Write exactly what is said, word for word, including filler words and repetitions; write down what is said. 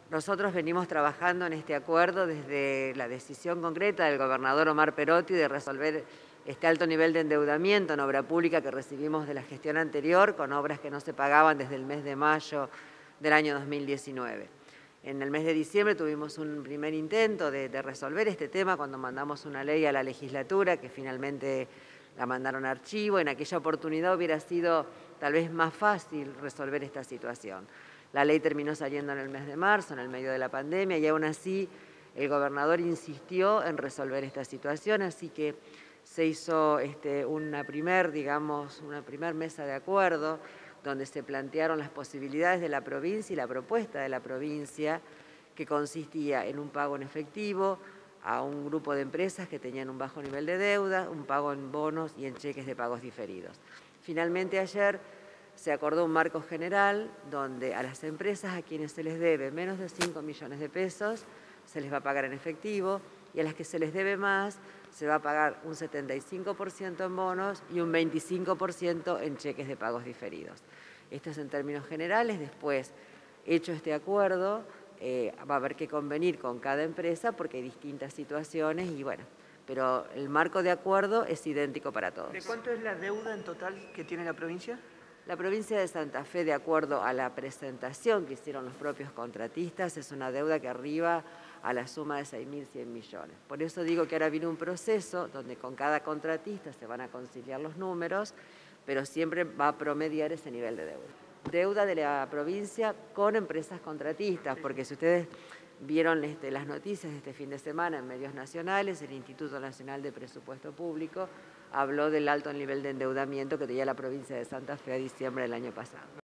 Nosotros venimos trabajando en este acuerdo desde la decisión concreta del gobernador Omar Perotti de resolver este alto nivel de endeudamiento en obra pública que recibimos de la gestión anterior, con obras que no se pagaban desde el mes de mayo del año dos mil diecinueve. En el mes de diciembre tuvimos un primer intento de, de resolver este tema cuando mandamos una ley a la legislatura que finalmente la mandaron a archivo. En aquella oportunidad hubiera sido tal vez más fácil resolver esta situación. La ley terminó saliendo en el mes de marzo, en el medio de la pandemia, y aún así el gobernador insistió en resolver esta situación, así que se hizo este, una primer, digamos, una primer mesa de acuerdo donde se plantearon las posibilidades de la provincia y la propuesta de la provincia, que consistía en un pago en efectivo a un grupo de empresas que tenían un bajo nivel de deuda, un pago en bonos y en cheques de pagos diferidos. Finalmente ayer se acordó un marco general donde a las empresas a quienes se les debe menos de cinco millones de pesos se les va a pagar en efectivo, y a las que se les debe más se va a pagar un setenta y cinco por ciento en bonos y un veinticinco por ciento en cheques de pagos diferidos. Esto es en términos generales. Después, hecho este acuerdo, eh, va a haber que convenir con cada empresa porque hay distintas situaciones y bueno, pero el marco de acuerdo es idéntico para todos. ¿De cuánto es la deuda en total que tiene la provincia? La provincia de Santa Fe, de acuerdo a la presentación que hicieron los propios contratistas, es una deuda que arriba a la suma de seis mil cien millones. Por eso digo que ahora viene un proceso donde con cada contratista se van a conciliar los números, pero siempre va a promediar ese nivel de deuda. Deuda de la provincia con empresas contratistas, porque si ustedes vieron este, las noticias de este fin de semana en medios nacionales, el Instituto Nacional de Presupuesto Público habló del alto nivel de endeudamiento que tenía la provincia de Santa Fe a diciembre del año pasado.